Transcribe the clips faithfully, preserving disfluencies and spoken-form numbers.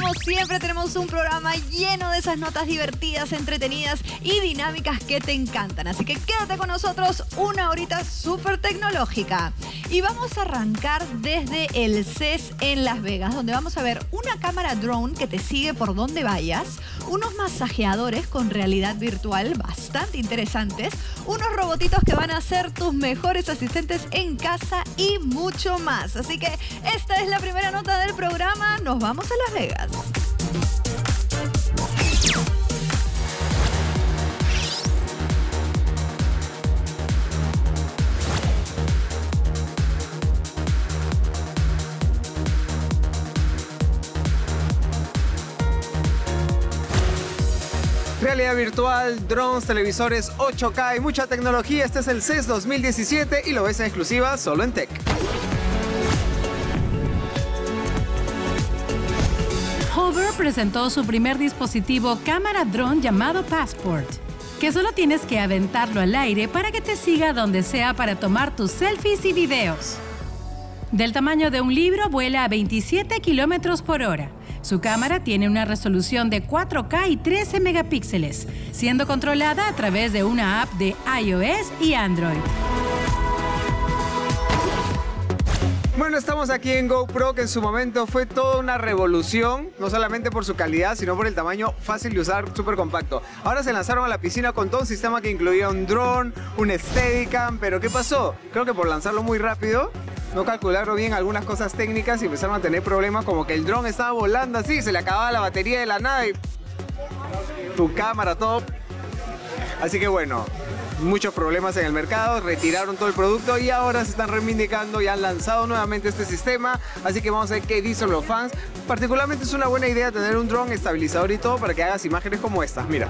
como siempre tenemos un programa lleno de esas notas divertidas, entretenidas y dinámicas que te encantan. Así que quédate con nosotros una horita súper tecnológica. Y vamos a arrancar desde el C E S en Las Vegas, donde vamos a ver una cámara drone que te sigue por donde vayas, unos masajeadores con realidad virtual bastante interesantes, unos robotitos que van a ser tus mejores asistentes en casa y mucho más. Así que esta es la primera nota del programa. Nos vamos a Las Vegas. Realidad virtual, drones, televisores ocho K y mucha tecnología. Este es el C E S dos mil diecisiete y lo ves en exclusiva solo en Tech. Hover presentó su primer dispositivo cámara drone llamado Passport, que solo tienes que aventarlo al aire para que te siga donde sea para tomar tus selfies y videos. Del tamaño de un libro, vuela a veintisiete kilómetros por hora. Su cámara tiene una resolución de cuatro K y trece megapíxeles, siendo controlada a través de una app de iOS y Android. Bueno, estamos aquí en GoPro, que en su momento fue toda una revolución, no solamente por su calidad, sino por el tamaño fácil de usar, súper compacto. Ahora se lanzaron a la piscina con todo un sistema que incluía un dron, un Steadicam, pero ¿qué pasó? Creo que por lanzarlo muy rápido, no calcularon bien algunas cosas técnicas y empezaron a tener problemas, como que el dron estaba volando así, se le acababa la batería de la nave, tu cámara, todo. Así que bueno, muchos problemas en el mercado, retiraron todo el producto y ahora se están reivindicando y han lanzado nuevamente este sistema. Así que vamos a ver qué dicen los fans. Particularmente es una buena idea tener un dron estabilizador y todo para que hagas imágenes como estas, mira.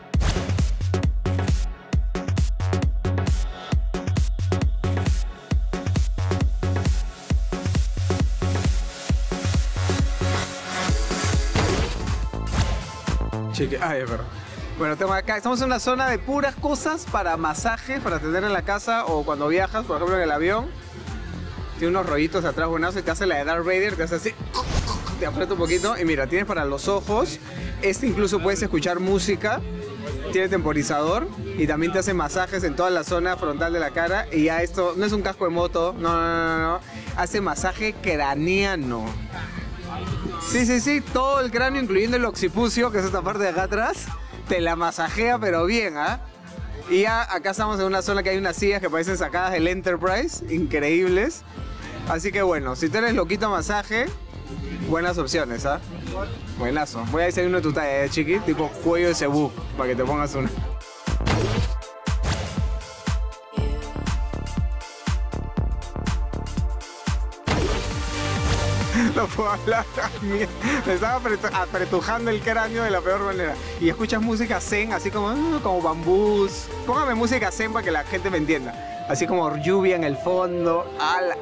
Cheque, ay, perdón. Bueno, tengo acá, estamos en una zona de puras cosas para masajes, para tener en la casa o cuando viajas, por ejemplo en el avión. Tiene unos rollitos atrás buenos y te hace la de Darth Vader, te hace así, te aprieta un poquito y mira, tienes para los ojos. Este incluso puedes escuchar música, tiene temporizador y también te hace masajes en toda la zona frontal de la cara. Y ya esto no es un casco de moto, no, no, no, no, hace masaje craneano. Sí, sí, sí, todo el cráneo, incluyendo el occipucio, que es esta parte de acá atrás, te la masajea, pero bien, ¿ah? ¿eh? Y ya acá estamos en una zona que hay unas sillas que parecen sacadas del Enterprise, increíbles. Así que bueno, si tú eres loquito a masaje, buenas opciones, ¿ah? ¿eh? Buenazo. Voy a decir uno de tu talla, ¿eh, chiqui? Tipo cuello de cebú, para que te pongas una. No puedo hablar también. Me estaba apretujando el cráneo de la peor manera. Y escuchas música zen, así como, uh, como bambús. Póngame música zen para que la gente me entienda. Así como lluvia en el fondo. ¡Ala!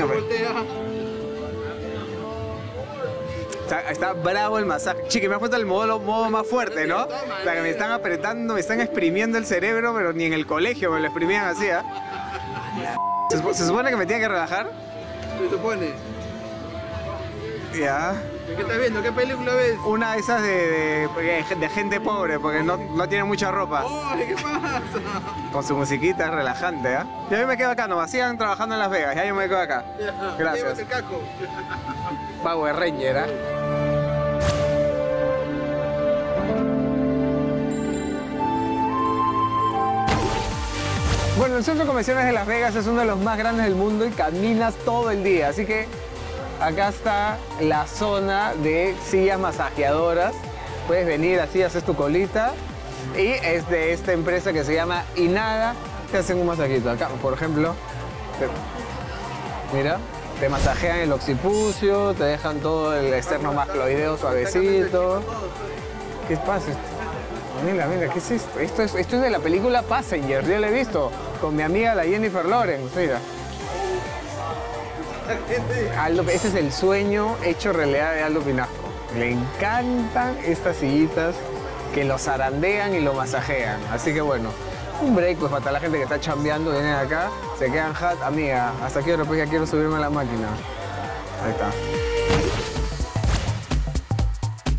Está, está bravo el masaje. Chiqui, me has puesto el modo, modo más fuerte, ¿no? O sea, que me están apretando, me están exprimiendo el cerebro, pero ni en el colegio me lo exprimían así, ¿eh? ¿Se, ¿Se supone que me tiene que relajar? Se supone. Ya. ¿Qué estás viendo? ¿Qué película ves? Una de esas de, de, de gente pobre, porque no, no tiene mucha ropa. ¡Oh, qué pasa! Con su musiquita es relajante, ¿eh? Yo me quedo acá nomás, sigan trabajando en Las Vegas, ya yo me quedo acá. Ya, gracias. llévate el casco. Power Ranger, ¿eh? Bueno, el centro de convenciones de Las Vegas es uno de los más grandes del mundo y caminas todo el día, así que acá está la zona de sillas masajeadoras. Puedes venir así, haces tu colita. Y es de esta empresa que se llama Inada. Te hacen un masajito. Acá, por ejemplo, te, mira, te masajean el occipucio, te dejan todo el externo mascloideo suavecito. ¿Qué pasa? Mira, mira, ¿qué es esto? Esto es, esto es de la película Passengers, yo lo he visto con mi amiga la Jennifer Lawrence, mira. Aldo, ese es el sueño hecho realidad de Aldo Pinasco. Le encantan estas sillitas que lo zarandean y lo masajean. Así que bueno, un break pues para toda la gente que está chambeando, vienen acá, se quedan hot. Amiga, hasta aquí después ya quiero subirme a la máquina. Ahí está.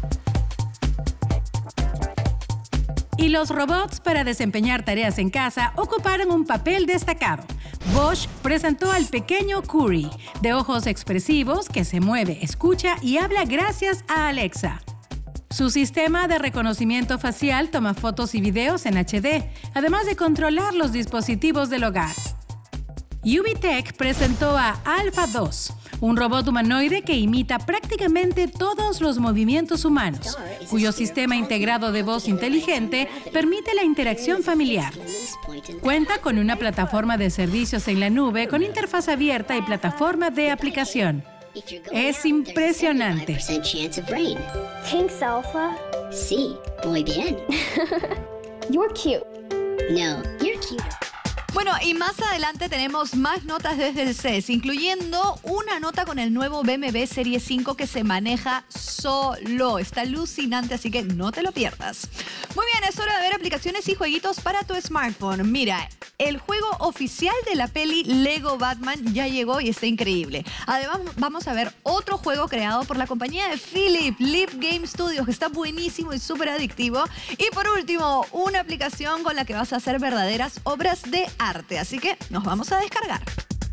Y los robots para desempeñar tareas en casa ocuparon un papel destacado. Bosch presentó al pequeño Curry, de ojos expresivos, que se mueve, escucha y habla gracias a Alexa. Su sistema de reconocimiento facial toma fotos y videos en H D, además de controlar los dispositivos del hogar. Ubitech presentó a Alpha dos, un robot humanoide que imita prácticamente todos los movimientos humanos, cuyo sistema integrado de voz inteligente permite la interacción familiar. Cuenta con una plataforma de servicios en la nube con interfaz abierta y plataforma de aplicación. Es impresionante. Thanks, Alpha. Sí, muy bien. You're cute. No, you're cute. Bueno, y más adelante tenemos más notas desde el C E S, incluyendo una nota con el nuevo B M W Serie cinco que se maneja solo. Está alucinante, así que no te lo pierdas. Muy bien, es hora de ver aplicaciones y jueguitos para tu smartphone. Mira, el juego oficial de la peli Lego Batman ya llegó y está increíble. Además, vamos a ver otro juego creado por la compañía de Philip, Leap Game Studios, que está buenísimo y súper adictivo. Y por último, una aplicación con la que vas a hacer verdaderas obras de arte. Así que nos vamos a descargar.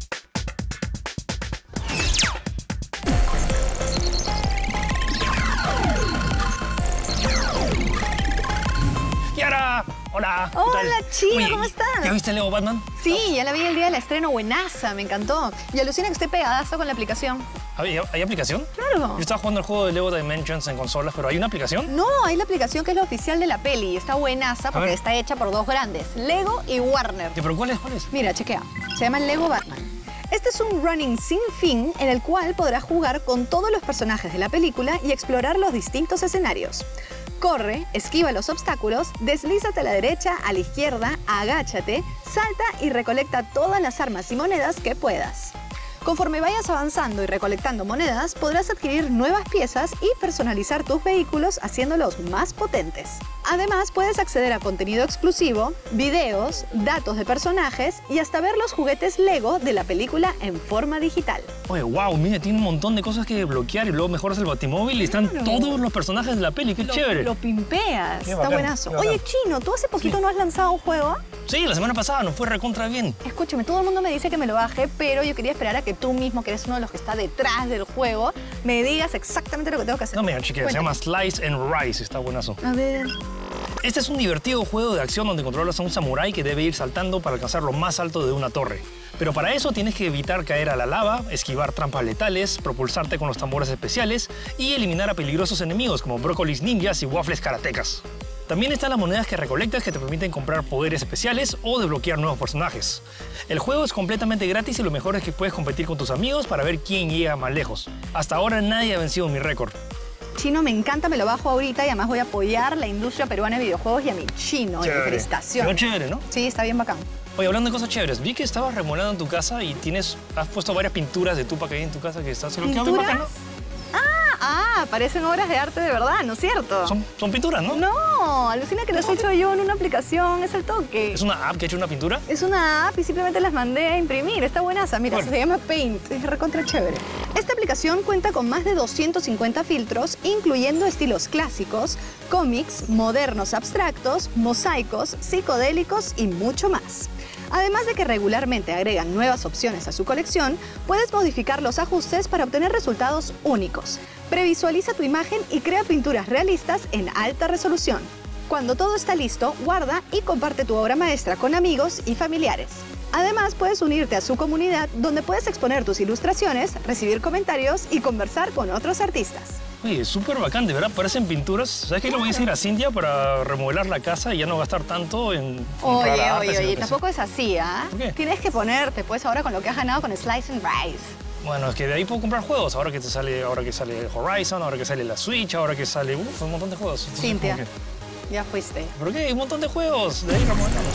Yara, hola. ¿qué Hola, tal? Chino, Oye, ¿cómo estás? ¿Ya viste Lego Batman? Sí, ya la vi el día del estreno, buenaza, me encantó. Y alucina que estoy pegadazo con la aplicación. ¿Hay, ¿Hay aplicación? Claro. Yo estaba jugando el juego de Lego Dimensions en consolas, pero ¿hay una aplicación? No, hay la aplicación que es la oficial de la peli. Está buenaza porque ver. está hecha por dos grandes, Lego y Warner. ¿Pero cuál es? ¿Cuál es? Mira, chequea. Se llama Lego Batman. Este es un running sin fin en el cual podrás jugar con todos los personajes de la película y explorar los distintos escenarios. Corre, esquiva los obstáculos, deslízate a la derecha, a la izquierda, agáchate, salta y recolecta todas las armas y monedas que puedas. Conforme vayas avanzando y recolectando monedas, podrás adquirir nuevas piezas y personalizar tus vehículos haciéndolos más potentes. Además, puedes acceder a contenido exclusivo, videos, datos de personajes y hasta ver los juguetes Lego de la película en forma digital. Oye, wow, mira, tiene un montón de cosas que desbloquear y luego mejoras el batimóvil y están Claro. todos los personajes de la peli. ¡Qué Lo, chévere! lo pimpeas, Qué está bacán, buenazo. qué bacán. Oye, Chino, ¿tú hace poquito Sí. no has lanzado un juego? Sí, la semana pasada nos fue recontra bien. Escúchame, todo el mundo me dice que me lo baje, pero yo quería esperar a que tú mismo, que eres uno de los que está detrás del juego, me digas exactamente lo que tengo que hacer. No, mira, chiquilla, se llama Slice and Rise, está buenazo. A ver... Este es un divertido juego de acción donde controlas a un samurái que debe ir saltando para alcanzar lo más alto de una torre. Pero para eso tienes que evitar caer a la lava, esquivar trampas letales, propulsarte con los tambores especiales y eliminar a peligrosos enemigos como brócolis ninjas y waffles karatecas. También están las monedas que recolectas que te permiten comprar poderes especiales o desbloquear nuevos personajes. El juego es completamente gratis y lo mejor es que puedes competir con tus amigos para ver quién llega más lejos. Hasta ahora nadie ha vencido mi récord. Chino, me encanta, me lo bajo ahorita y además voy a apoyar la industria peruana de videojuegos y a mi Chino. Oye, Chévere. felicitaciones. Quedó chévere, ¿no? Sí, está bien bacán. Oye, hablando de cosas chéveres, vi que estabas remodelando en tu casa y tienes, has puesto varias pinturas de Tupac ahí en tu casa que estás... Quedó bien ¿Pinturas? bacán, ¿no? Ah, parecen obras de arte de verdad, ¿no es cierto? Son, son pinturas, ¿no? No, alucina que las he hecho yo en una aplicación, es el toque. ¿Es una app que ha hecho una pintura? Es una app y simplemente las mandé a imprimir. Está buenaza, mira, Bueno. se llama Paint. Es recontra chévere. Esta aplicación cuenta con más de doscientos cincuenta filtros, incluyendo estilos clásicos, cómics, modernos abstractos, mosaicos, psicodélicos y mucho más. Además de que regularmente agregan nuevas opciones a su colección, puedes modificar los ajustes para obtener resultados únicos. Previsualiza tu imagen y crea pinturas realistas en alta resolución. Cuando todo está listo, guarda y comparte tu obra maestra con amigos y familiares. Además, puedes unirte a su comunidad donde puedes exponer tus ilustraciones, recibir comentarios y conversar con otros artistas. Oye, súper bacán, de verdad, parecen pinturas. ¿Sabes qué? Le voy a decir a Cintia para remodelar la casa y ya no gastar tanto en comprar Oye, arte, oye, sino oye, que tampoco es así, ¿ah? ¿Por qué? Tienes que ponerte, pues, ahora con lo que has ganado con Slice and Rise. Bueno, es que de ahí puedo comprar juegos. Ahora que te sale, ahora que sale Horizon, ahora que sale la Switch, ahora que sale... Uf, un montón de juegos. Entonces, Cintia, como que- ya fuiste. ¿Por qué? Hay un montón de juegos. De ahí remodelamos.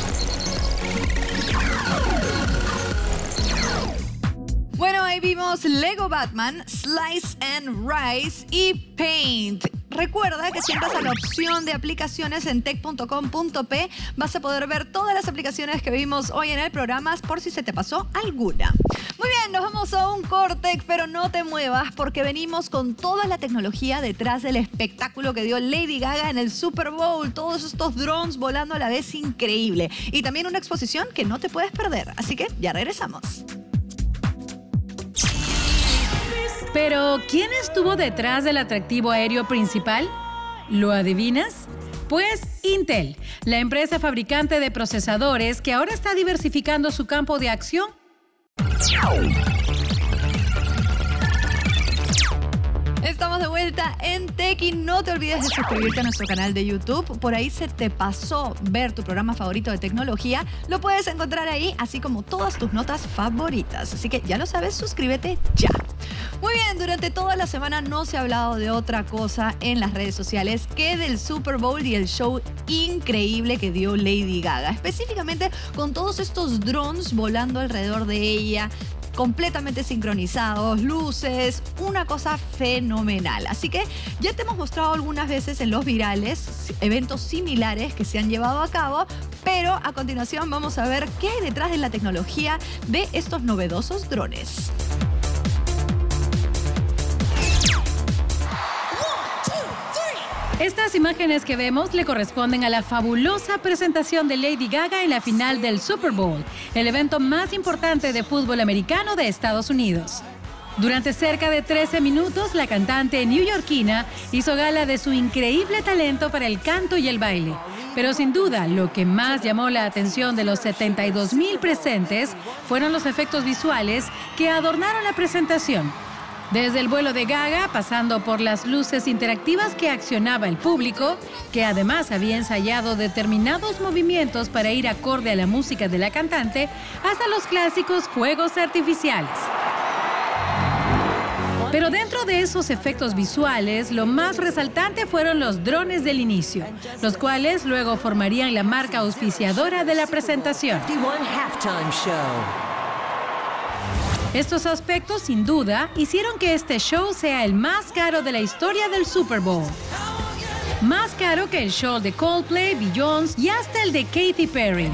Bueno, ahí vimos Lego Batman, Slice and Rise y Paint. Recuerda que si entras a la opción de aplicaciones en tech punto com punto pe vas a poder ver todas las aplicaciones que vimos hoy en el programa por si se te pasó alguna. Muy bien, nos vamos a un corte, pero no te muevas porque venimos con toda la tecnología detrás del espectáculo que dio Lady Gaga en el Super Bowl. Todos estos drones volando a la vez, increíble. Y también una exposición que no te puedes perder. Así que ya regresamos. Pero, ¿quién estuvo detrás del atractivo aéreo principal? ¿Lo adivinas? Pues Intel, la empresa fabricante de procesadores que ahora está diversificando su campo de acción. Estamos de vuelta en Tech y no te olvides de suscribirte a nuestro canal de YouTube. Por ahí se te pasó ver tu programa favorito de tecnología. Lo puedes encontrar ahí, así como todas tus notas favoritas. Así que ya lo sabes, suscríbete ya. Muy bien, durante toda la semana no se ha hablado de otra cosa en las redes sociales que del Super Bowl y el show increíble que dio Lady Gaga. Específicamente con todos estos drones volando alrededor de ella, completamente sincronizados, luces, una cosa fenomenal. Así que ya te hemos mostrado algunas veces en los virales eventos similares que se han llevado a cabo, pero a continuación vamos a ver qué hay detrás de la tecnología de estos novedosos drones. Estas imágenes que vemos le corresponden a la fabulosa presentación de Lady Gaga en la final del Super Bowl, el evento más importante de fútbol americano de Estados Unidos. Durante cerca de trece minutos, la cantante neoyorquina hizo gala de su increíble talento para el canto y el baile. Pero sin duda, lo que más llamó la atención de los setenta y dos mil presentes fueron los efectos visuales que adornaron la presentación. Desde el vuelo de Gaga, pasando por las luces interactivas que accionaba el público, que además había ensayado determinados movimientos para ir acorde a la música de la cantante, hasta los clásicos fuegos artificiales. Pero dentro de esos efectos visuales, lo más resaltante fueron los drones del inicio, los cuales luego formarían la marca auspiciadora de la presentación. Estos aspectos, sin duda, hicieron que este show sea el más caro de la historia del Super Bowl. Más caro que el show de Coldplay, Beyoncé y hasta el de Katy Perry.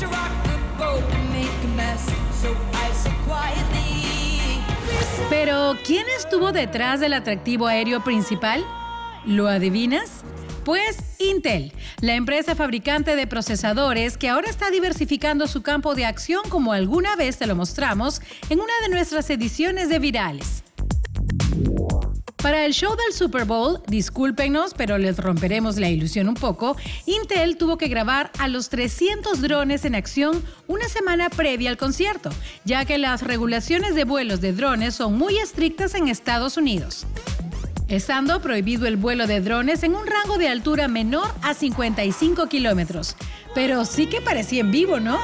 Pero, ¿quién estuvo detrás del atractivo aéreo principal? ¿Lo adivinas? Pues Intel, la empresa fabricante de procesadores que ahora está diversificando su campo de acción como alguna vez te lo mostramos en una de nuestras ediciones de Virales. Para el show del Super Bowl, discúlpenos, pero les romperemos la ilusión un poco, Intel tuvo que grabar a los trescientos drones en acción una semana previa al concierto, ya que las regulaciones de vuelos de drones son muy estrictas en Estados Unidos, estando prohibido el vuelo de drones en un rango de altura menor a cincuenta y cinco kilómetros. Pero sí que parecía en vivo, ¿no?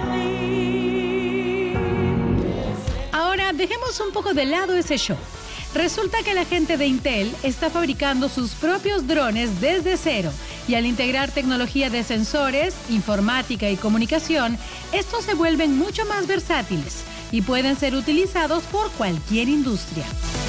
Ahora, dejemos un poco de lado ese show. Resulta que la gente de Intel está fabricando sus propios drones desde cero y al integrar tecnología de sensores, informática y comunicación, estos se vuelven mucho más versátiles y pueden ser utilizados por cualquier industria.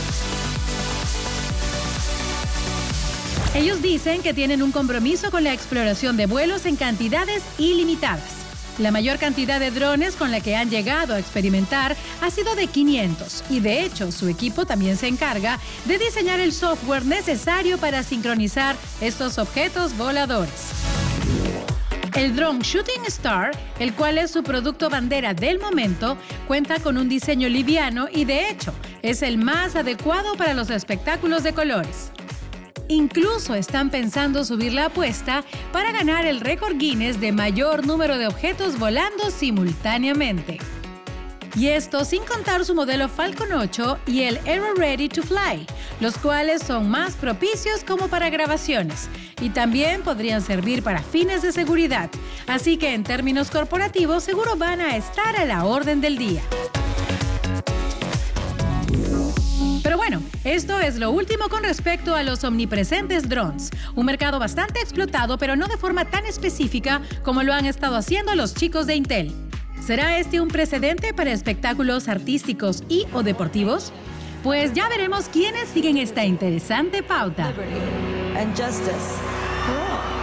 Ellos dicen que tienen un compromiso con la exploración de vuelos en cantidades ilimitadas. La mayor cantidad de drones con la que han llegado a experimentar ha sido de quinientos y de hecho su equipo también se encarga de diseñar el software necesario para sincronizar estos objetos voladores. El dron Shooting Star, el cual es su producto bandera del momento, cuenta con un diseño liviano y de hecho es el más adecuado para los espectáculos de colores. Incluso están pensando subir la apuesta para ganar el récord Guinness de mayor número de objetos volando simultáneamente. Y esto sin contar su modelo Falcon ocho y el Aero Ready to Fly, los cuales son más propicios como para grabaciones y también podrían servir para fines de seguridad. Así que en términos corporativos seguro van a estar a la orden del día. Pero bueno, esto es lo último con respecto a los omnipresentes drones, un mercado bastante explotado pero no de forma tan específica como lo han estado haciendo los chicos de Intel. ¿Será este un precedente para espectáculos artísticos y o deportivos? Pues ya veremos quiénes siguen esta interesante pauta. Liberty and justice for all.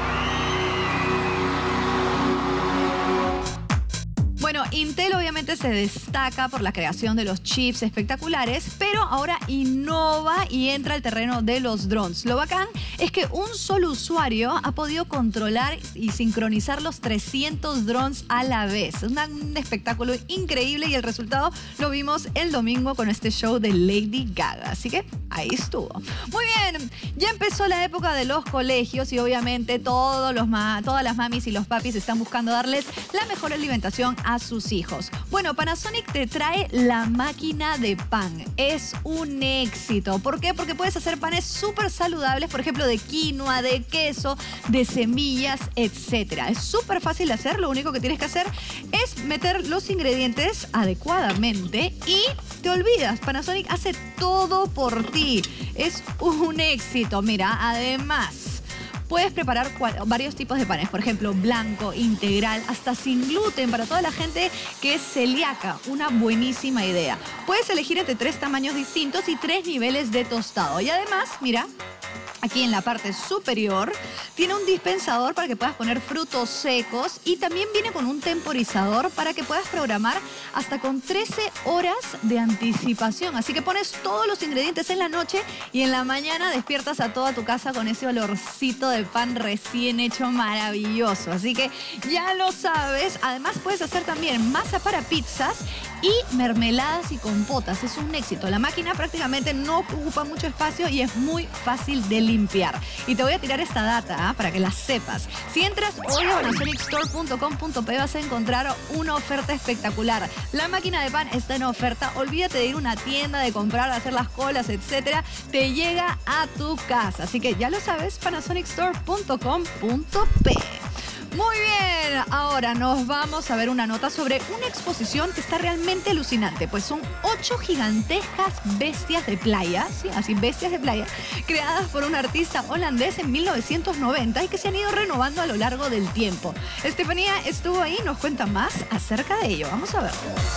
Bueno, Intel obviamente se destaca por la creación de los chips espectaculares, pero ahora innova y entra al terreno de los drones. Lo bacán es que un solo usuario ha podido controlar y sincronizar los trescientos drones a la vez. Una, un espectáculo increíble y el resultado lo vimos el domingo con este show de Lady Gaga. Así que ahí estuvo. Muy bien, ya empezó la época de los colegios y obviamente todos los ma todas las mamis y los papis están buscando darles la mejor alimentación a sus hijos. Bueno, Panasonic te trae la máquina de pan. Es un éxito. ¿Por qué? Porque puedes hacer panes súper saludables, por ejemplo, de quinoa, de queso, de semillas, etcétera. Es súper fácil de hacer. Lo único que tienes que hacer es meter los ingredientes adecuadamente y te olvidas. Panasonic hace todo por ti. Es un éxito. Mira, además puedes preparar varios tipos de panes, por ejemplo, blanco, integral, hasta sin gluten para toda la gente que es celíaca. Una buenísima idea. Puedes elegir entre tres tamaños distintos y tres niveles de tostado. Y además, mira, aquí en la parte superior tiene un dispensador para que puedas poner frutos secos y también viene con un temporizador para que puedas programar hasta con trece horas de anticipación. Así que pones todos los ingredientes en la noche y en la mañana despiertas a toda tu casa con ese olorcito de pan recién hecho maravilloso. Así que ya lo sabes. Además puedes hacer también masa para pizzas y mermeladas y compotas. Es un éxito. La máquina prácticamente no ocupa mucho espacio y es muy fácil de limpiar. Y te voy a tirar esta data ¿eh? para que la sepas. Si entras hoy a panasonic store punto com punto pe vas a encontrar una oferta espectacular. La máquina de pan está en oferta. Olvídate de ir a una tienda, de comprar, de hacer las colas, etcétera. Te llega a tu casa. Así que ya lo sabes, panasonic store punto com punto pe. Muy bien, ahora nos vamos a ver una nota sobre una exposición que está realmente alucinante, pues son ocho gigantescas bestias de playa, sí, así bestias de playa, creadas por un artista holandés en mil novecientos noventa y que se han ido renovando a lo largo del tiempo. Estefanía estuvo ahí y nos cuenta más acerca de ello. Vamos a verlo.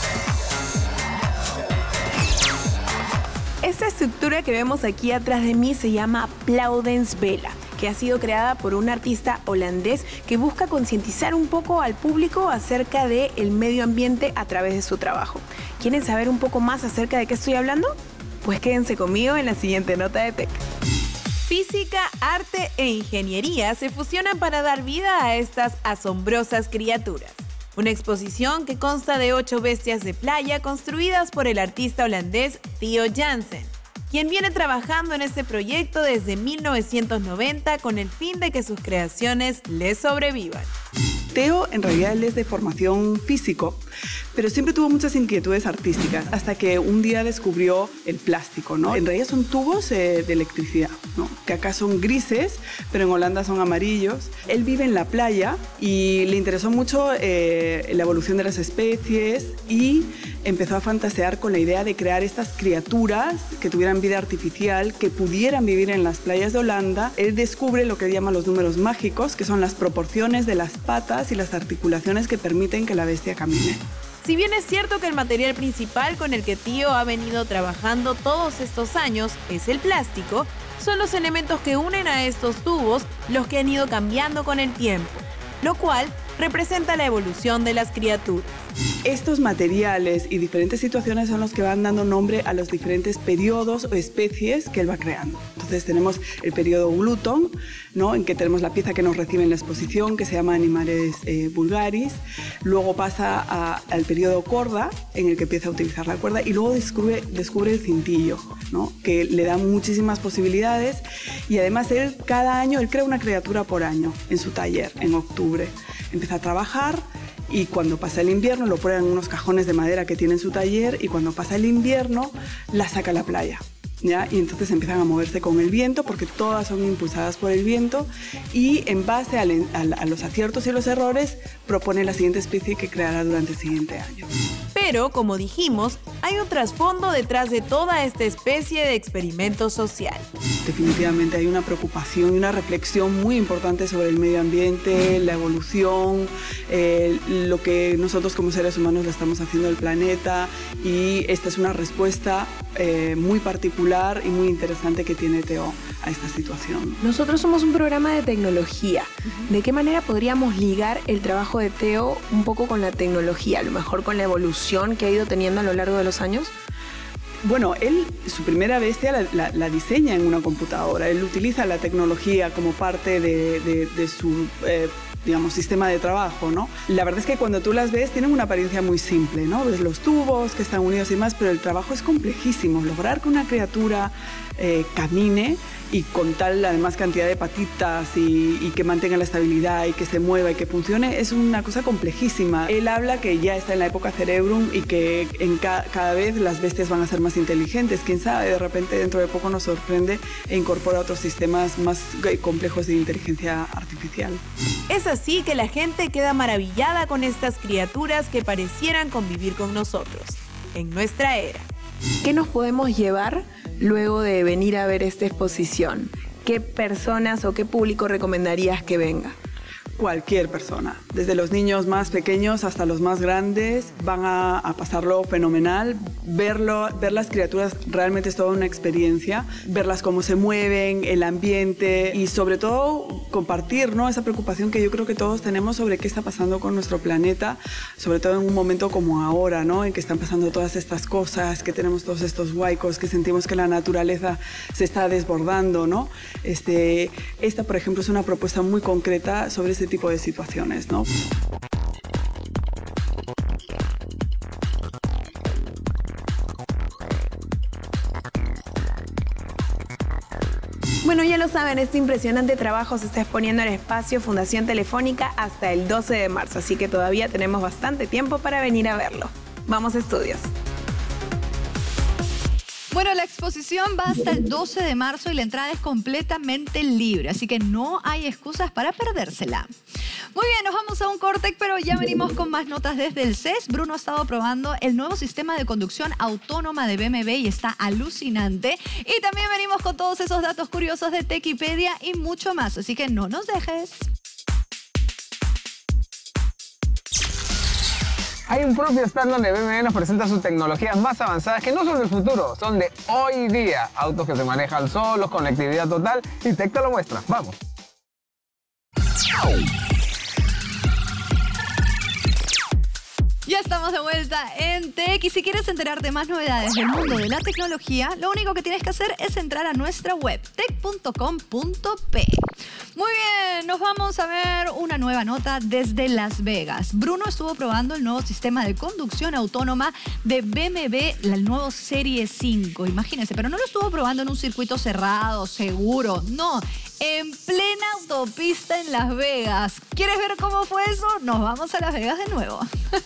Esta estructura que vemos aquí atrás de mí se llama Plaudensvela, que ha sido creada por un artista holandés que busca concientizar un poco al público acerca del medio ambiente a través de su trabajo. ¿Quieren saber un poco más acerca de qué estoy hablando? Pues quédense conmigo en la siguiente nota de Tech. Física, arte e ingeniería se fusionan para dar vida a estas asombrosas criaturas. Una exposición que consta de ocho bestias de playa construidas por el artista holandés Theo Jansen, quien viene trabajando en este proyecto desde mil novecientos noventa con el fin de que sus creaciones le sobrevivan. Theo, en realidad, él es de formación físico, pero siempre tuvo muchas inquietudes artísticas hasta que un día descubrió el plástico, ¿no? En realidad son tubos eh, de electricidad, ¿no? Que acá son grises, pero en Holanda son amarillos. Él vive en la playa y le interesó mucho eh, la evolución de las especies y empezó a fantasear con la idea de crear estas criaturas que tuvieran vida artificial, que pudieran vivir en las playas de Holanda. Él descubre lo que llama los números mágicos, que son las proporciones de las patas y las articulaciones que permiten que la bestia camine. Si bien es cierto que el material principal con el que Theo ha venido trabajando todos estos años es el plástico, son los elementos que unen a estos tubos los que han ido cambiando con el tiempo, lo cual representa la evolución de las criaturas. Estos materiales y diferentes situaciones son los que van dando nombre a los diferentes periodos o especies que él va creando. Entonces tenemos el periodo Gluton, ¿no? En que tenemos la pieza que nos recibe en la exposición, que se llama Animalis eh, vulgaris. Luego pasa a, al periodo Corda, en el que empieza a utilizar la cuerda, y luego descubre, descubre el cintillo, ¿no? Que le da muchísimas posibilidades. Y además él cada año, él crea una criatura por año en su taller, en octubre. Empieza a trabajar y cuando pasa el invierno lo pone en unos cajones de madera que tiene en su taller y cuando pasa el invierno la saca a la playa, ¿ya? Y entonces empiezan a moverse con el viento porque todas son impulsadas por el viento y en base a, a, a los aciertos y los errores propone la siguiente especie que creará durante el siguiente año. Pero, como dijimos, hay un trasfondo detrás de toda esta especie de experimento social. Definitivamente hay una preocupación y una reflexión muy importante sobre el medio ambiente, la evolución, eh, lo que nosotros como seres humanos le estamos haciendo al planeta, y esta es una respuesta eh, muy particular y muy interesante que tiene Teo a esta situación. Nosotros somos un programa de tecnología. ¿De qué manera podríamos ligar el trabajo de Teo un poco con la tecnología, a lo mejor con la evolución que ha ido teniendo a lo largo de los años? Bueno, él, su primera bestia la, la, la diseña en una computadora. Él utiliza la tecnología como parte de, de, de su eh, digamos, sistema de trabajo, ¿no? La verdad es que cuando tú las ves tienen una apariencia muy simple, ¿no? Ves los tubos que están unidos y más, pero el trabajo es complejísimo. Lograr que una criatura eh, camine y con tal, además, cantidad de patitas y, y que mantenga la estabilidad y que se mueva y que funcione, es una cosa complejísima. Él habla que ya está en la época Cerebrum y que en ca cada vez las bestias van a ser más inteligentes. Quién sabe, de repente dentro de poco nos sorprende e incorpora otros sistemas más complejos de inteligencia artificial. Es así que la gente queda maravillada con estas criaturas que parecieran convivir con nosotros en nuestra era. ¿Qué nos podemos llevar luego de venir a ver esta exposición? ¿Qué personas o qué público recomendarías que venga? Cualquier persona, desde los niños más pequeños hasta los más grandes, van a, a pasarlo fenomenal. Verlo, ver las criaturas realmente es toda una experiencia, verlas cómo se mueven, el ambiente y sobre todo compartir, ¿no?, esa preocupación que yo creo que todos tenemos sobre qué está pasando con nuestro planeta, sobre todo en un momento como ahora, ¿no?, en que están pasando todas estas cosas, que tenemos todos estos huaicos, que sentimos que la naturaleza se está desbordando, ¿no? Este, esta, por ejemplo, es una propuesta muy concreta sobre ese tipo de situaciones, ¿no? Bueno, ya lo saben, este impresionante trabajo se está exponiendo en el espacio Fundación Telefónica hasta el doce de marzo, así que todavía tenemos bastante tiempo para venir a verlo. Vamos a estudios. Bueno, la exposición va hasta el doce de marzo y la entrada es completamente libre, así que no hay excusas para perdérsela. Muy bien, nos vamos a un corte, pero ya venimos con más notas desde el C E S. Bruno ha estado probando el nuevo sistema de conducción autónoma de B M W y está alucinante. Y también venimos con todos esos datos curiosos de Techipedia y mucho más, así que no nos dejes. Hay un propio stand donde B M W nos presenta sus tecnologías más avanzadas que no son del futuro, son de hoy día. Autos que se manejan solos, conectividad total y Tech te lo muestra. ¡Vamos! Ya estamos de vuelta en Tech y si quieres enterarte de más novedades del mundo de la tecnología, lo único que tienes que hacer es entrar a nuestra web, tech punto com punto pe. Muy bien, nos vamos a ver una nueva nota desde Las Vegas. Bruno estuvo probando el nuevo sistema de conducción autónoma de B M W, el nuevo Serie cinco. Imagínense, pero no lo estuvo probando en un circuito cerrado, seguro, no. En plena autopista en Las Vegas. ¿Quieres ver cómo fue eso? Nos vamos a Las Vegas de nuevo.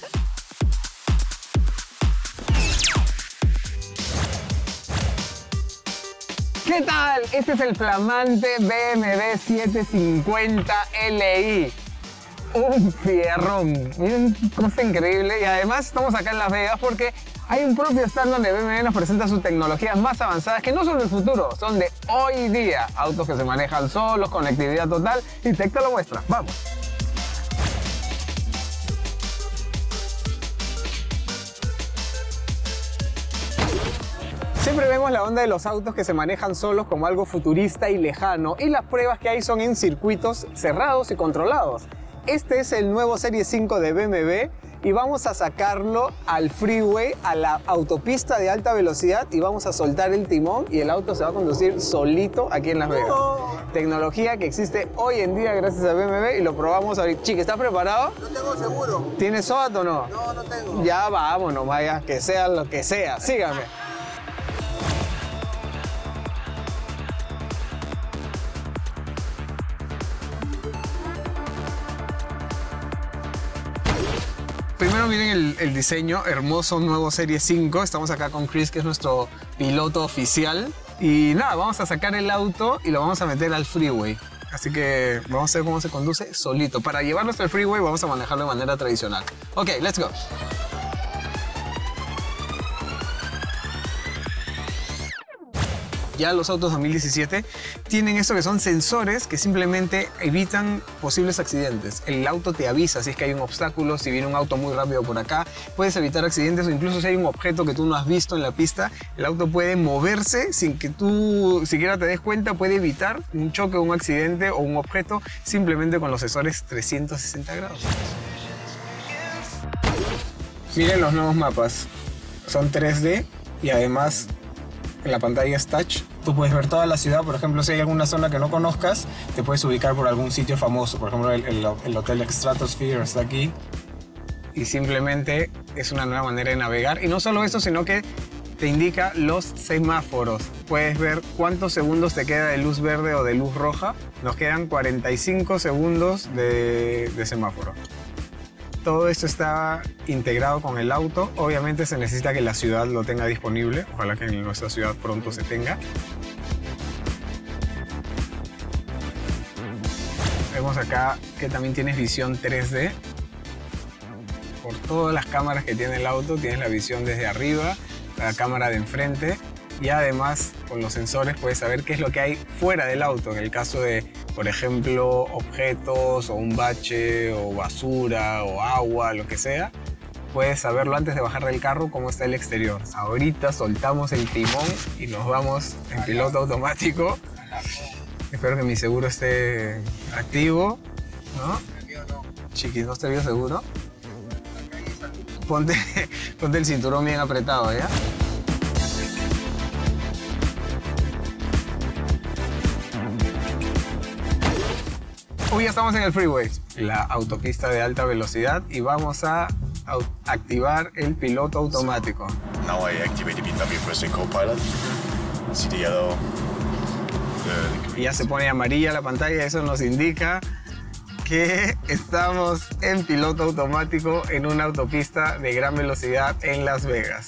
¿Qué tal? Este es el flamante B M W setecientos cincuenta L I. Un fierrón. Miren, cosa increíble. Y además estamos acá en Las Vegas porque hay un propio stand donde B M W nos presenta sus tecnologías más avanzadas que no son del futuro, son de hoy día. Autos que se manejan solos, conectividad total y Tech te lo muestra. ¡Vamos! Siempre vemos la onda de los autos que se manejan solos como algo futurista y lejano, y las pruebas que hay son en circuitos cerrados y controlados. Este es el nuevo Serie cinco de B M W y vamos a sacarlo al freeway, a la autopista de alta velocidad, y vamos a soltar el timón y el auto se va a conducir solito aquí en Las Vegas. Oh. Tecnología que existe hoy en día gracias a B M W y lo probamos ahorita. Chique, ¿estás preparado? No tengo seguro. ¿Tienes S O A T o no? No, no tengo. Ya vámonos, vaya, que sea lo que sea. Sígame. Primero miren el, el diseño, hermoso nuevo Serie cinco. Estamos acá con Chris, que es nuestro piloto oficial. Y nada, vamos a sacar el auto y lo vamos a meter al freeway. Así que vamos a ver cómo se conduce solito. Para llevarlo hasta el freeway vamos a manejarlo de manera tradicional. Ok, let's go. Ya los autos dos mil diecisiete tienen esto que son sensores que simplemente evitan posibles accidentes. El auto te avisa si es que hay un obstáculo, si viene un auto muy rápido por acá, puedes evitar accidentes o incluso si hay un objeto que tú no has visto en la pista, el auto puede moverse sin que tú siquiera te des cuenta, puede evitar un choque, un accidente o un objeto simplemente con los sensores trescientos sesenta grados. Miren los nuevos mapas, son tres D y además en la pantalla es touch. Tú puedes ver toda la ciudad, por ejemplo, si hay alguna zona que no conozcas, te puedes ubicar por algún sitio famoso. Por ejemplo, el, el, el Hotel Stratosphere está aquí. Y simplemente es una nueva manera de navegar. Y no solo eso, sino que te indica los semáforos. Puedes ver cuántos segundos te queda de luz verde o de luz roja. Nos quedan cuarenta y cinco segundos de, de semáforo. Todo esto está integrado con el auto. Obviamente se necesita que la ciudad lo tenga disponible. Ojalá que en nuestra ciudad pronto se tenga. Vemos acá que también tienes visión tres D. Por todas las cámaras que tiene el auto, tienes la visión desde arriba, la cámara de enfrente. Y además, con los sensores puedes saber qué es lo que hay fuera del auto. En el caso de, por ejemplo, objetos o un bache o basura o agua, lo que sea, puedes saberlo antes de bajar del carro cómo está el exterior. Ahorita soltamos el timón y nos vamos en piloto automático. Espero que mi seguro esté activo, ¿no? Chiquis, ¿no está bien seguro? Ponte, ponte el cinturón bien apretado, ¿ya? Hoy ya estamos en el freeway, la autopista de alta velocidad, y vamos a activar el piloto automático. Now I activate the B M W First Co-Pilot. See the yellow. Y ya se pone amarilla la pantalla, eso nos indica que estamos en piloto automático en una autopista de gran velocidad en Las Vegas.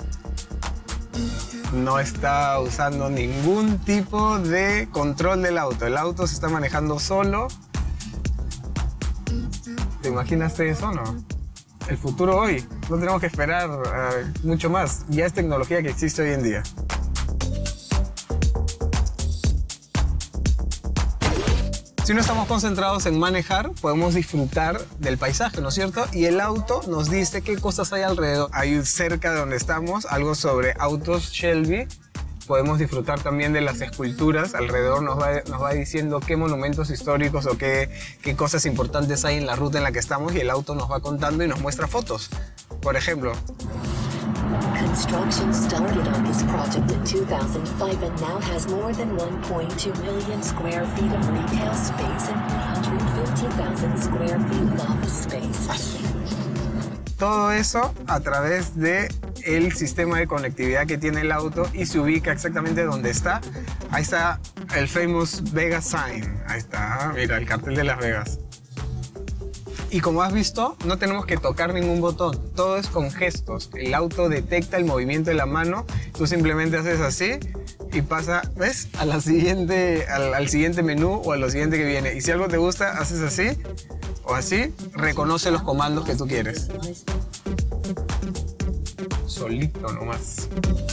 No está usando ningún tipo de control del auto. El auto se está manejando solo. ¿Te imaginaste eso o no? El futuro hoy. No tenemos que esperar uh, mucho más. Ya es tecnología que existe hoy en día. Si no estamos concentrados en manejar, podemos disfrutar del paisaje, ¿no es cierto? Y el auto nos dice qué cosas hay alrededor. Hay cerca de donde estamos algo sobre autos Shelby. Podemos disfrutar también de las esculturas. Alrededor nos va, nos va diciendo qué monumentos históricos o qué, qué cosas importantes hay en la ruta en la que estamos, y el auto nos va contando y nos muestra fotos. Por ejemplo, Construction started on this project in two thousand five and now has more than one point two million square feet of retail space and three hundred fifty thousand square feet of office space. Todo eso a través de el sistema de conectividad que tiene el auto, y se ubica exactamente donde está. Ahí está el famous Vegas sign. Ahí está, mira, el cartel de Las Vegas. Y como has visto, no tenemos que tocar ningún botón. Todo es con gestos. El auto detecta el movimiento de la mano. Tú simplemente haces así y pasa, ¿ves? A la siguiente, al, al siguiente menú o a lo siguiente que viene. Y si algo te gusta, haces así o así, reconoce los comandos que tú quieres. Solito nomás.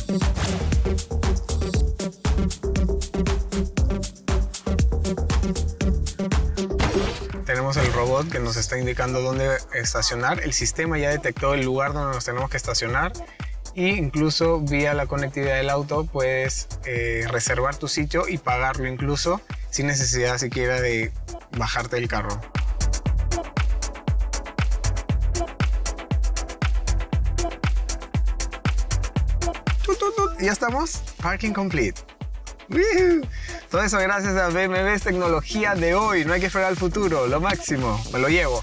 Tenemos el robot que nos está indicando dónde estacionar. El sistema ya detectó el lugar donde nos tenemos que estacionar, e incluso vía la conectividad del auto puedes eh, reservar tu sitio y pagarlo incluso sin necesidad siquiera de bajarte del carro. Ya estamos. Parking complete. ¡Woohoo! Todo eso gracias a B M W. Es tecnología de hoy. No hay que esperar al futuro. Lo máximo. Me lo llevo.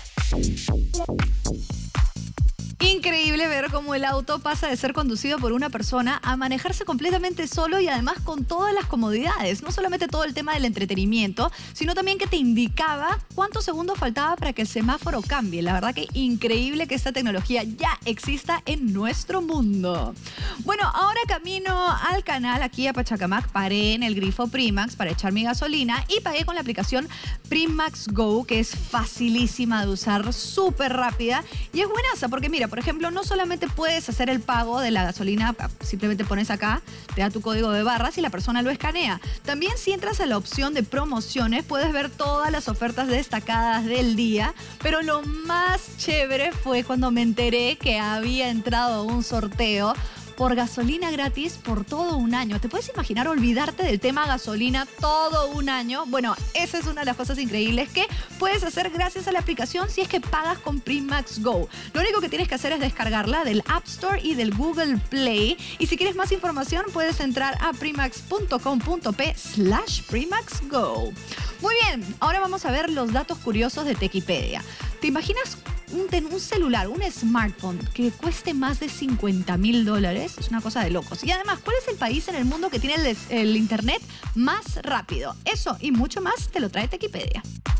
Increíble ver cómo el auto pasa de ser conducido por una persona a manejarse completamente solo, y además con todas las comodidades. No solamente todo el tema del entretenimiento, sino también que te indicaba cuántos segundos faltaba para que el semáforo cambie. La verdad que increíble que esta tecnología ya exista en nuestro mundo. Bueno, ahora camino al canal aquí a Pachacamac. Paré en el grifo Primax para echar mi gasolina y pagué con la aplicación Primax Go, que es facilísima de usar, súper rápida, y es buenaza porque mira, por ejemplo, no solamente simplemente puedes hacer el pago de la gasolina, simplemente pones acá, te da tu código de barras y la persona lo escanea. También si entras a la opción de promociones, puedes ver todas las ofertas destacadas del día, pero lo más chévere fue cuando me enteré que había entrado a un sorteo por gasolina gratis por todo un año. ¿Te puedes imaginar olvidarte del tema gasolina todo un año? Bueno, esa es una de las cosas increíbles que puedes hacer gracias a la aplicación si es que pagas con Primax Go. Lo único que tienes que hacer es descargarla del App Store y del Google Play. Y si quieres más información, puedes entrar a primax punto com punto pe slash Primax Go. Muy bien, ahora vamos a ver los datos curiosos de Techipedia. ¿Te imaginas un, un celular, un smartphone que cueste más de cincuenta mil dólares? Es una cosa de locos. Y además, ¿cuál es el país en el mundo que tiene el, el internet más rápido? Eso y mucho más te lo trae Techipedia.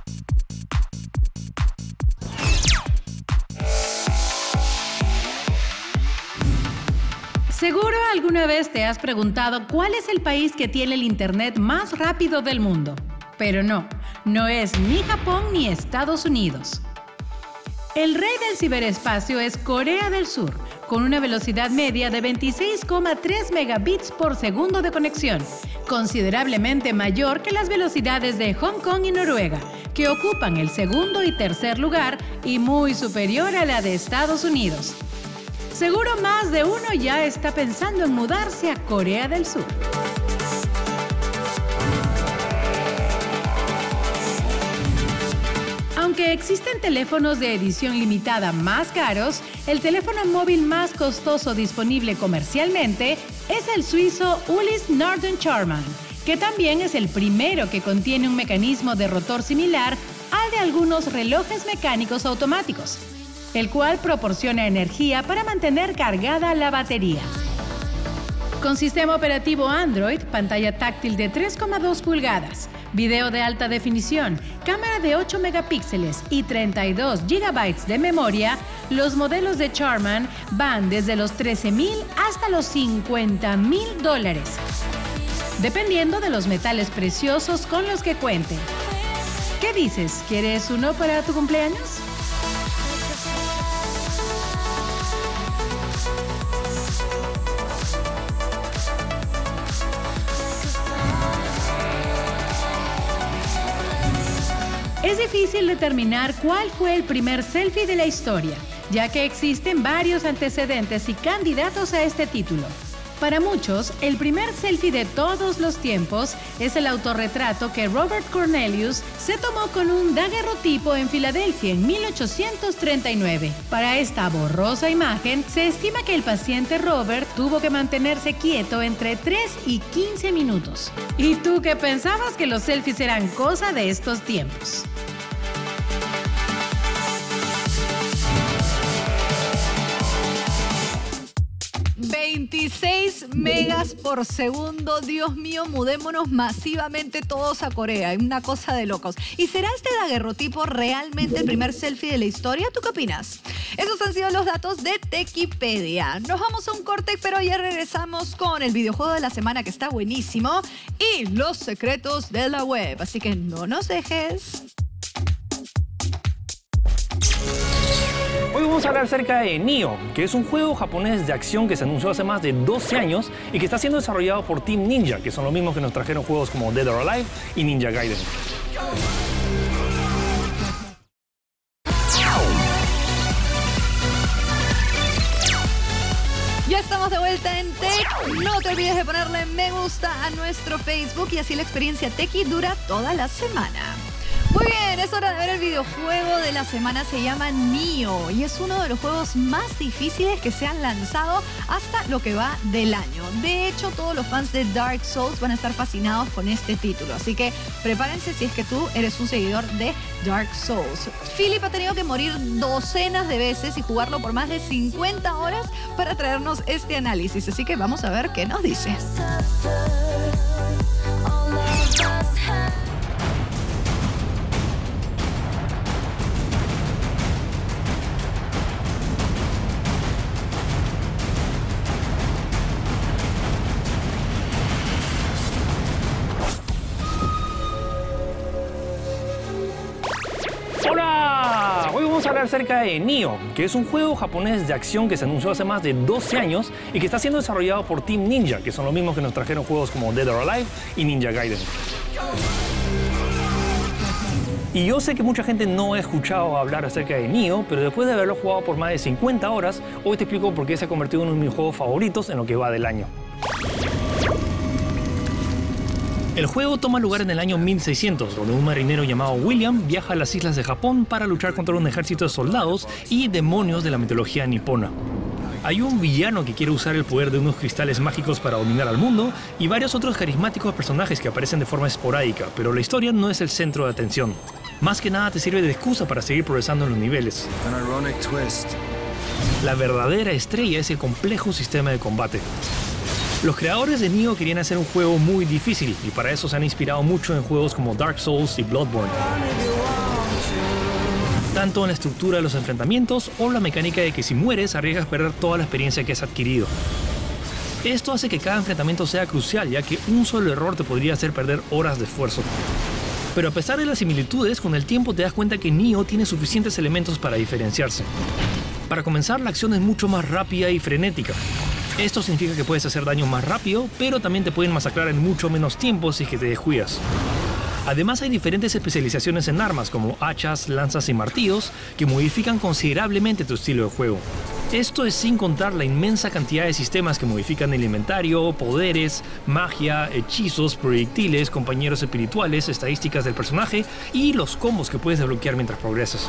Seguro alguna vez te has preguntado cuál es el país que tiene el internet más rápido del mundo. Pero no, no es ni Japón ni Estados Unidos. El rey del ciberespacio es Corea del Sur, con una velocidad media de veintiséis coma tres megabits por segundo de conexión, considerablemente mayor que las velocidades de Hong Kong y Noruega, que ocupan el segundo y tercer lugar y muy superior a la de Estados Unidos. Seguro más de uno ya está pensando en mudarse a Corea del Sur. Aunque existen teléfonos de edición limitada más caros, el teléfono móvil más costoso disponible comercialmente es el suizo Ulis Norden Charman, que también es el primero que contiene un mecanismo de rotor similar al de algunos relojes mecánicos automáticos, el cual proporciona energía para mantener cargada la batería. Con sistema operativo Android, pantalla táctil de tres coma dos pulgadas, video de alta definición, cámara de ocho megapíxeles y treinta y dos gigabytes de memoria, los modelos de Charman van desde los trece mil hasta los cincuenta mil dólares, dependiendo de los metales preciosos con los que cuenten. ¿Qué dices? ¿Quieres uno para tu cumpleaños? Es difícil determinar cuál fue el primer selfie de la historia, ya que existen varios antecedentes y candidatos a este título. Para muchos, el primer selfie de todos los tiempos es el autorretrato que Robert Cornelius se tomó con un daguerrotipo en Filadelfia en mil ochocientos treinta y nueve. Para esta borrosa imagen, se estima que el paciente Robert tuvo que mantenerse quieto entre tres y quince minutos. ¿Y tú qué pensabas que los selfies eran cosa de estos tiempos? veintiséis megas por segundo. Dios mío, mudémonos masivamente todos a Corea. Una cosa de locos. ¿Y será este daguerrotipo realmente el primer selfie de la historia? ¿Tú qué opinas? Esos han sido los datos de Techipedia. Nos vamos a un corte, pero ya regresamos con el videojuego de la semana, que está buenísimo, y los secretos de la web. Así que no nos dejes. Hoy vamos a hablar acerca de Nioh, que es un juego japonés de acción que se anunció hace más de doce años y que está siendo desarrollado por Team Ninja, que son los mismos que nos trajeron juegos como Dead or Alive y Ninja Gaiden. Ya estamos de vuelta en Tech. No te olvides de ponerle me gusta a nuestro Facebook y así la experiencia Techi dura toda la semana. Muy bien, es hora de ver el videojuego de la semana. Se llama Nioh y es uno de los juegos más difíciles que se han lanzado hasta lo que va del año. De hecho, todos los fans de Dark Souls van a estar fascinados con este título. Así que prepárense si es que tú eres un seguidor de Dark Souls. Philip ha tenido que morir docenas de veces y jugarlo por más de cincuenta horas para traernos este análisis. Así que vamos a ver qué nos dice. hablar acerca de Nioh, que es un juego japonés de acción que se anunció hace más de doce años y que está siendo desarrollado por Team Ninja, que son los mismos que nos trajeron juegos como Dead or Alive y Ninja Gaiden. Y yo sé que mucha gente no ha escuchado hablar acerca de Nioh, pero después de haberlo jugado por más de cincuenta horas, hoy te explico por qué se ha convertido en uno de mis juegos favoritos en lo que va del año. El juego toma lugar en el año mil seiscientos, donde un marinero llamado William viaja a las islas de Japón para luchar contra un ejército de soldados y demonios de la mitología nipona. Hay un villano que quiere usar el poder de unos cristales mágicos para dominar al mundo y varios otros carismáticos personajes que aparecen de forma esporádica, pero la historia no es el centro de atención. Más que nada te sirve de excusa para seguir progresando en los niveles. La verdadera estrella es el complejo sistema de combate. Los creadores de Nioh querían hacer un juego muy difícil y para eso se han inspirado mucho en juegos como Dark Souls y Bloodborne. Tanto en la estructura de los enfrentamientos o la mecánica de que si mueres arriesgas perder toda la experiencia que has adquirido. Esto hace que cada enfrentamiento sea crucial, ya que un solo error te podría hacer perder horas de esfuerzo. Pero a pesar de las similitudes, con el tiempo te das cuenta que Nioh tiene suficientes elementos para diferenciarse. Para comenzar, la acción es mucho más rápida y frenética. Esto significa que puedes hacer daño más rápido, pero también te pueden masacrar en mucho menos tiempo si es que te descuidas. Además hay diferentes especializaciones en armas como hachas, lanzas y martillos que modifican considerablemente tu estilo de juego. Esto es sin contar la inmensa cantidad de sistemas que modifican el inventario, poderes, magia, hechizos, proyectiles, compañeros espirituales, estadísticas del personaje y los combos que puedes desbloquear mientras progresas.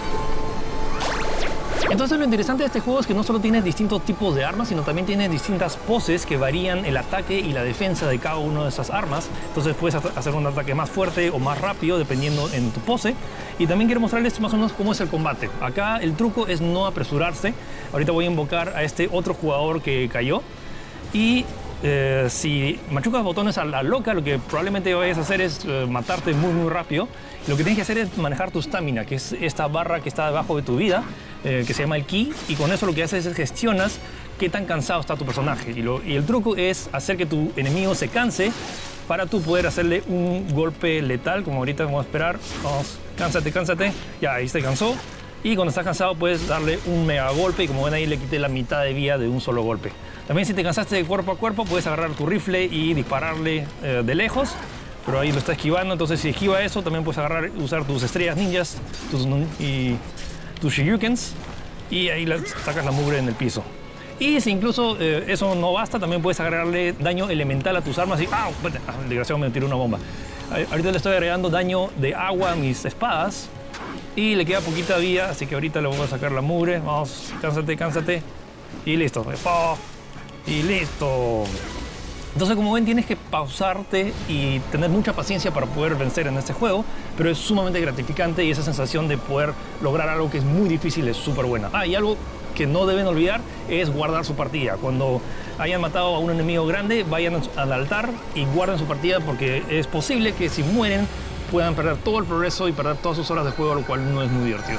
Entonces lo interesante de este juego es que no solo tienes distintos tipos de armas, sino también tienes distintas poses que varían el ataque y la defensa de cada una de esas armas. Entonces puedes hacer un ataque más fuerte o más rápido dependiendo en tu pose. Y también quiero mostrarles más o menos cómo es el combate. Acá el truco es no apresurarse. Ahorita voy a invocar a este otro jugador que cayó. Y eh, si machucas botones a la loca, lo que probablemente vayas a hacer es eh, matarte muy muy rápido. Lo que tienes que hacer es manejar tu estamina, que es esta barra que está debajo de tu vida, eh, que se llama el ki, y con eso lo que haces es gestionas qué tan cansado está tu personaje. Y, lo, y el truco es hacer que tu enemigo se canse para tú poder hacerle un golpe letal, como ahorita vamos a esperar. Vamos, cánsate, cánsate. Ya, ahí se cansó. Y cuando estás cansado puedes darle un mega golpe y como ven ahí le quité la mitad de vida de un solo golpe. También si te cansaste de cuerpo a cuerpo puedes agarrar tu rifle y dispararle eh, de lejos. Pero ahí lo está esquivando, entonces si esquiva eso también puedes agarrar, usar tus estrellas ninjas tus, y tus shiryukens y ahí la, sacas la mugre en el piso. Y si incluso eh, eso no basta, también puedes agregarle daño elemental a tus armas y ¡ah! ah desgraciado, me tiró una bomba. Ahorita le estoy agregando daño de agua a mis espadas y le queda poquita vida, así que ahorita le voy a sacar la mugre. Vamos, cánsate, cánsate y listo. Y listo. Entonces, como ven, tienes que pausarte y tener mucha paciencia para poder vencer en este juego, pero es sumamente gratificante y esa sensación de poder lograr algo que es muy difícil es súper buena. Ah, y algo que no deben olvidar es guardar su partida. Cuando hayan matado a un enemigo grande, vayan al altar y guarden su partida porque es posible que si mueren puedan perder todo el progreso y perder todas sus horas de juego, lo cual no es muy divertido.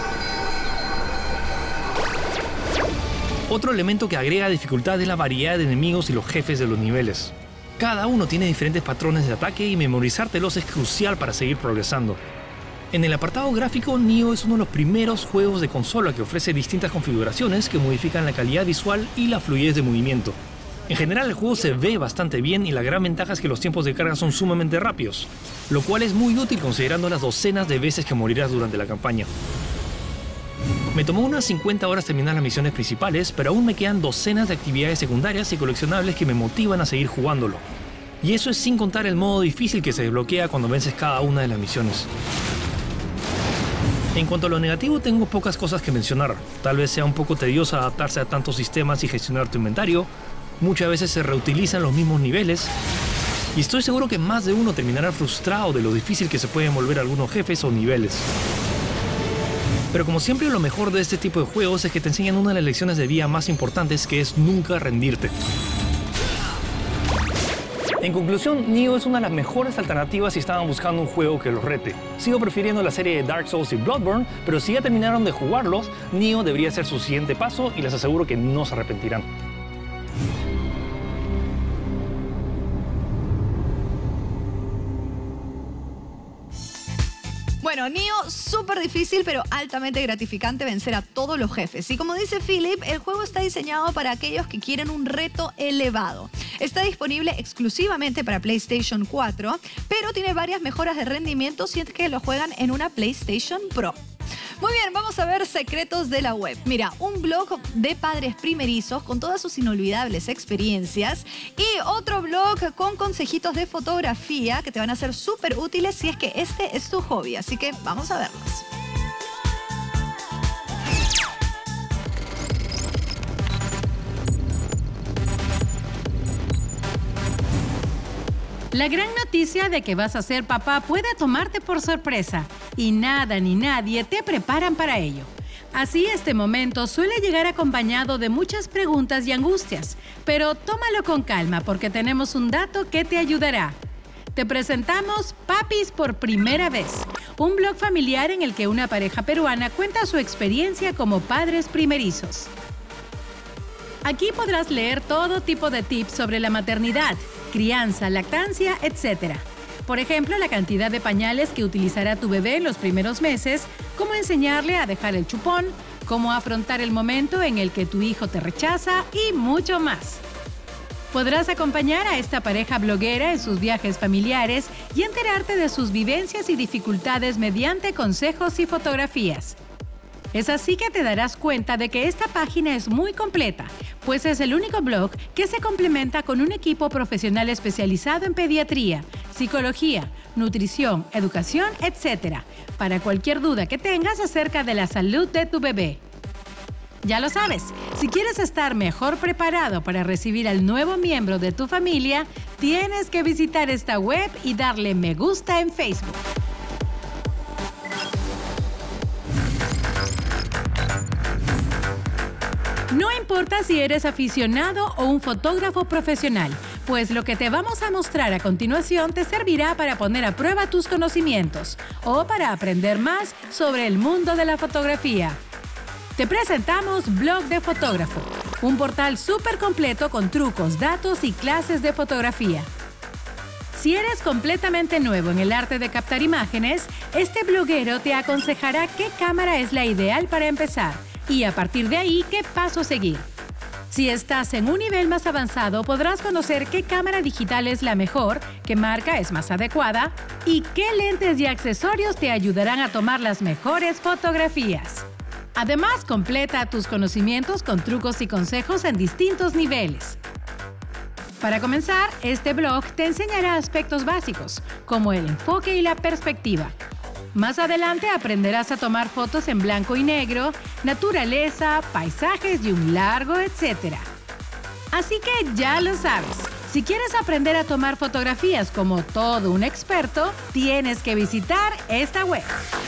Otro elemento que agrega dificultad es la variedad de enemigos y los jefes de los niveles. Cada uno tiene diferentes patrones de ataque y memorizártelos es crucial para seguir progresando. En el apartado gráfico, Nioh es uno de los primeros juegos de consola que ofrece distintas configuraciones que modifican la calidad visual y la fluidez de movimiento. En general el juego se ve bastante bien y la gran ventaja es que los tiempos de carga son sumamente rápidos, lo cual es muy útil considerando las docenas de veces que morirás durante la campaña. Me tomó unas cincuenta horas terminar las misiones principales, pero aún me quedan docenas de actividades secundarias y coleccionables que me motivan a seguir jugándolo. Y eso es sin contar el modo difícil que se desbloquea cuando vences cada una de las misiones. En cuanto a lo negativo, tengo pocas cosas que mencionar. Tal vez sea un poco tedioso adaptarse a tantos sistemas y gestionar tu inventario. Muchas veces se reutilizan los mismos niveles. Y estoy seguro que más de uno terminará frustrado de lo difícil que se pueden volver algunos jefes o niveles. Pero como siempre, lo mejor de este tipo de juegos es que te enseñan una de las lecciones de vida más importantes, que es nunca rendirte. En conclusión, Nioh es una de las mejores alternativas si estaban buscando un juego que los rete. Sigo prefiriendo la serie de Dark Souls y Bloodborne, pero si ya terminaron de jugarlos, Nioh debería ser su siguiente paso y les aseguro que no se arrepentirán. Bueno, Bueno, Nioh, súper difícil, pero altamente gratificante vencer a todos los jefes. Y como dice Philip, el juego está diseñado para aquellos que quieren un reto elevado. Está disponible exclusivamente para PlayStation cuatro, pero tiene varias mejoras de rendimiento si es que lo juegan en una PlayStation Pro. Muy bien, vamos a ver secretos de la web. Mira, un blog de padres primerizos con todas sus inolvidables experiencias y otro blog con consejitos de fotografía que te van a ser súper útiles si es que este es tu hobby. Así que vamos a verlos. La gran noticia de que vas a ser papá puede tomarte por sorpresa y nada ni nadie te preparan para ello. Así, este momento suele llegar acompañado de muchas preguntas y angustias, pero tómalo con calma porque tenemos un dato que te ayudará. Te presentamos Papis por Primera Vez, un blog familiar en el que una pareja peruana cuenta su experiencia como padres primerizos. Aquí podrás leer todo tipo de tips sobre la maternidad, crianza, lactancia, etcétera. Por ejemplo, la cantidad de pañales que utilizará tu bebé en los primeros meses, cómo enseñarle a dejar el chupón, cómo afrontar el momento en el que tu hijo te rechaza y mucho más. Podrás acompañar a esta pareja bloguera en sus viajes familiares y enterarte de sus vivencias y dificultades mediante consejos y fotografías. Es así que te darás cuenta de que esta página es muy completa, pues es el único blog que se complementa con un equipo profesional especializado en pediatría, psicología, nutrición, educación, etcétera, para cualquier duda que tengas acerca de la salud de tu bebé. Ya lo sabes, si quieres estar mejor preparado para recibir al nuevo miembro de tu familia, tienes que visitar esta web y darle me gusta en Facebook. No importa si eres aficionado o un fotógrafo profesional, pues lo que te vamos a mostrar a continuación te servirá para poner a prueba tus conocimientos o para aprender más sobre el mundo de la fotografía. Te presentamos Blog de Fotógrafo, un portal súper completo con trucos, datos y clases de fotografía. Si eres completamente nuevo en el arte de captar imágenes, este bloguero te aconsejará qué cámara es la ideal para empezar y a partir de ahí qué paso seguir. Si estás en un nivel más avanzado, podrás conocer qué cámara digital es la mejor, qué marca es más adecuada y qué lentes y accesorios te ayudarán a tomar las mejores fotografías. Además, completa tus conocimientos con trucos y consejos en distintos niveles. Para comenzar, este blog te enseñará aspectos básicos, como el enfoque y la perspectiva. Más adelante aprenderás a tomar fotos en blanco y negro, naturaleza, paisajes y un largo etcétera. Así que ya lo sabes, si quieres aprender a tomar fotografías como todo un experto, tienes que visitar esta web.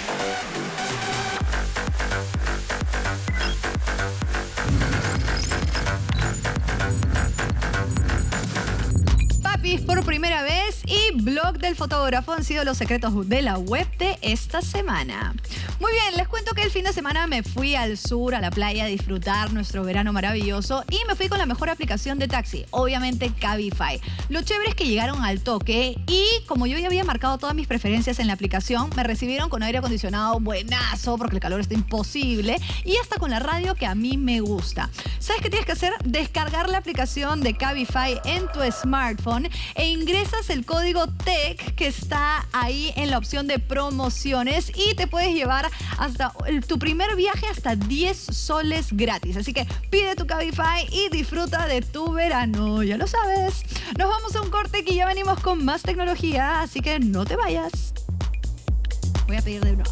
Por primera vez y Blog del Fotógrafo han sido los secretos de la web de esta semana. Muy bien, les cuento que el fin de semana me fui al sur, a la playa, a disfrutar nuestro verano maravilloso y me fui con la mejor aplicación de taxi, obviamente Cabify. Lo chévere es que llegaron al toque y como yo ya había marcado todas mis preferencias en la aplicación, me recibieron con aire acondicionado buenazo porque el calor está imposible y hasta con la radio que a mí me gusta. ¿Sabes qué tienes que hacer? Descargar la aplicación de Cabify en tu smartphone e ingresas el código T E C que está ahí en la opción de promociones y te puedes llevar hasta el, tu primer viaje hasta diez soles gratis. Así que pide tu Cabify y disfruta de tu verano, ya lo sabes. Nos vamos a un corte que ya venimos con más tecnología, así que no te vayas. Voy a pedir de nuevo.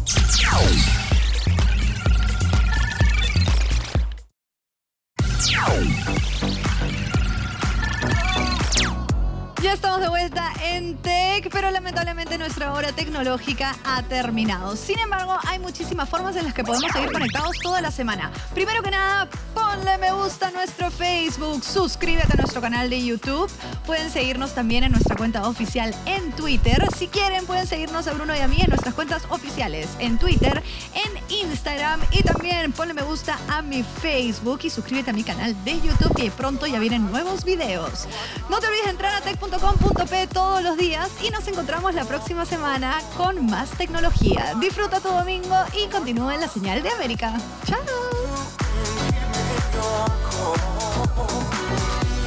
Ya estamos de vuelta en Tech, pero lamentablemente nuestra hora tecnológica ha terminado. Sin embargo, hay muchísimas formas en las que podemos seguir conectados toda la semana. Primero que nada, ponle me gusta a nuestro Facebook, suscríbete a nuestro canal de YouTube. Pueden seguirnos también en nuestra cuenta oficial en Twitter. Si quieren, pueden seguirnos a Bruno y a mí en nuestras cuentas oficiales en Twitter, en Instagram y también ponle me gusta a mi Facebook y suscríbete a mi canal de YouTube que pronto ya vienen nuevos videos. No te olvides de entrar a tech punto com punto punto pe todos los días y nos encontramos la próxima semana con más tecnología. Disfruta tu domingo y continúa en la señal de América. ¡Chao!